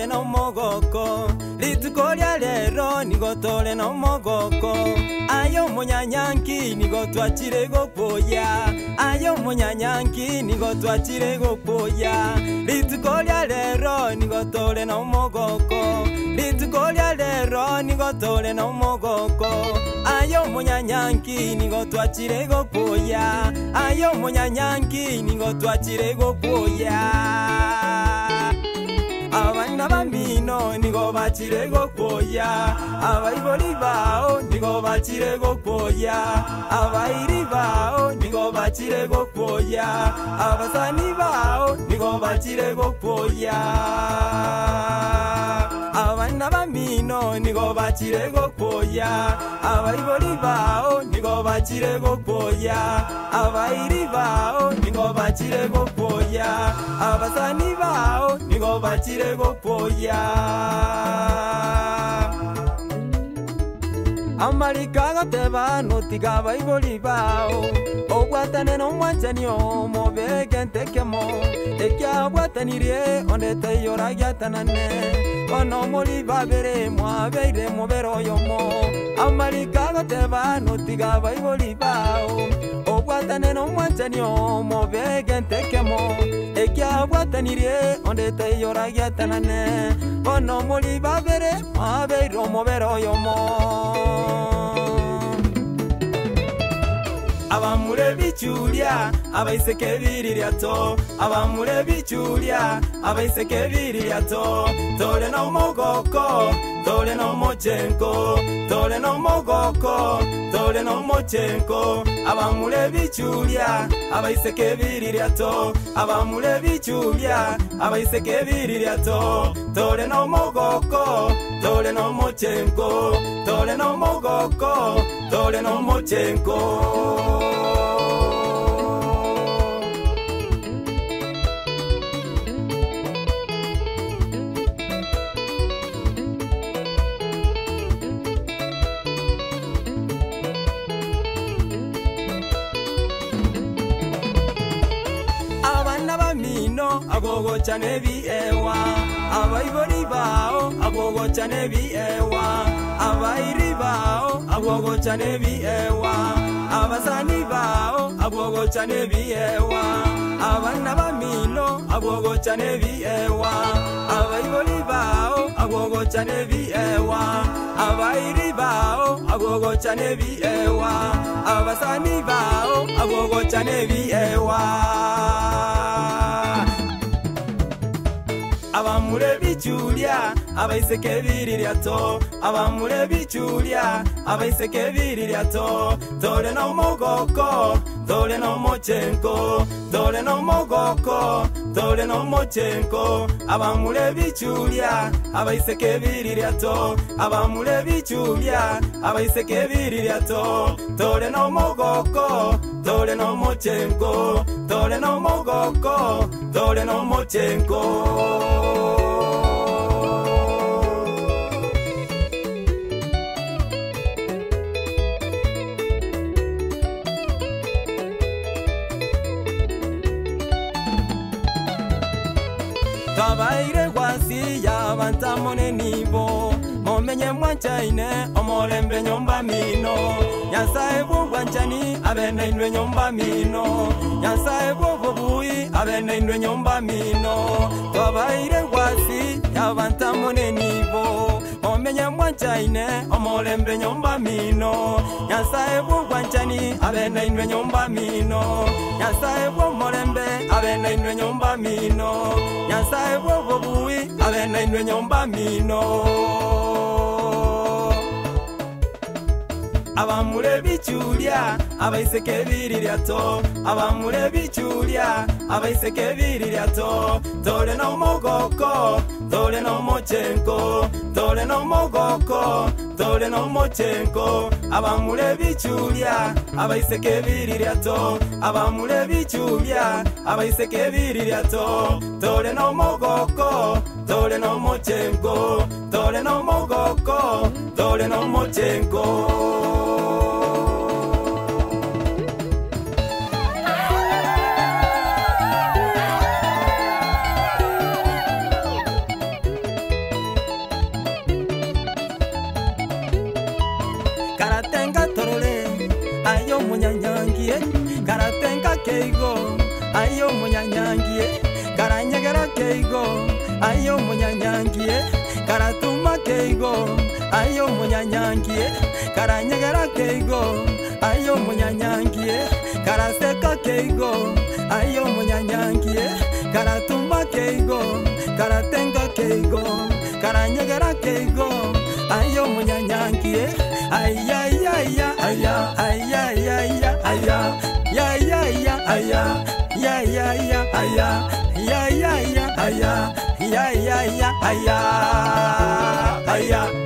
tole no mogoko litukolia lero nigo tole no mogoko ayo munyanyanki nigo twachire gopoya ayo munyanyanki nigo twachire gopoya litukolia lero nigo tole no mogoko litukolia lero nigo tole no mogoko ayo munyanyanki nigo twachire gopoya ayo munyanyanki nigo twachire gopoya abana bamino nigo bachire gopoya abaiboli bao nigo bachire gopoya abairi bao nigo bachire gopoya abasani bao nigo bachire gopoya abana bamino nigo bachire gopoya abaiboli bao nigo bachire gopoya abairi bao nigo bachire gopoya abasani bao nigo bachire gopoya amarika gateba notiga baiboli bao obwatane no mwanjanio mobege ntekemo ekia bwatanirie ondete yora gyatanane ono muri babere mwabeire mubero yomo amarika gateba notiga baiboli bao obwatane no mwanjanio mobege ntekemo ekia bwatanirie ondete yora gyatanane ono muri babere mwabeire mubero yomo abamure bichulia abaiseke biriryato abamure bichulia abaiseke biriryato tole no mogoko tole no mochenko tole no mogoko tole no mochenko abamure bichulia abaiseke biriryato abamure bichulia abaiseke biriryato tole no mogoko tole no mochenko tole no mogoko tole no mochenko agogo chane bi ewa abaibori bao agogo chane bi ewa abairi bao agogo chane bi ewa abasani bao agogo chane bi ewa abana bamino agogo chane bi ewa abaibori bao agogo chane bi ewa abairi bao agogo chane bi ewa abasani bao agogo chane bi ewa abamure bichulia abaiseke biriryato abamure bichulia abaiseke biriryato tole no mogoko tole no mochenko tole no mogoko tole no mochenko abamure bichulia abaiseke biriryato abamure bichulia abaiseke biriryato tole no mogoko tole no mochenko tole no mogoko tole no mochenko Kabaire kwasi ya bantamone nibo Momenye mwanchaine omolembe nyomba mino Yansaebu wanchani abene inwe nyomba mino Yansaebu bubui abene inwe nyomba mino Kabaire kwasi ya bantamone nibo Momenye mwanchaine omolembe nyomba mino Yansaebu wanchani abene inwe nyomba mino Yansaebu molembe abene inwe nyomba mino Yansaebu bubui abene inwe nyomba mino abamure bichulia abaiseke biriryato abamure bichulia abaiseke biriryato tole no mogoko tole no mochenko tole no mogoko tole no mochenko abamure bichulia abaiseke biriryato abamure bichulia abaiseke biriryato tole no mogoko tole no mochenko tole no mogoko tole no mochenko keigo ayo munyanyangie karanyegera keigo ayo munyanyangie karatuma keigo ayo munyanyangie karanyegera keigo ayo munyanyangie karaseka keigo ayo munyanyangie karatuma keigo karatenga keigo karanyegera keigo ayo munyanyangie ayayaya aya ayayaya aya ya ya ya aya ya ya ya aya ya ya ya aya ya ya ya aya aya